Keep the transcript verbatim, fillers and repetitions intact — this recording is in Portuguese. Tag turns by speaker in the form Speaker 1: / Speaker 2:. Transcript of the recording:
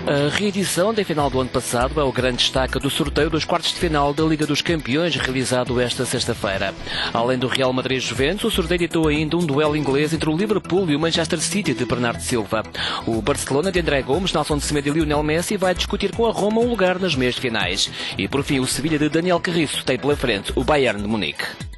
Speaker 1: A reedição da final do ano passado é o grande destaque do sorteio dos quartos de final da Liga dos Campeões, realizado esta sexta-feira. Além do Real Madrid-Juventus, o sorteio ditou ainda um duelo inglês entre o Liverpool e o Manchester City de Bernardo Silva. O Barcelona de André Gomes, Nelson Semedo e Lionel Messi vai discutir com a Roma um lugar nas meias finais. E por fim, o Sevilha de Daniel Carriço tem pela frente o Bayern de Munique.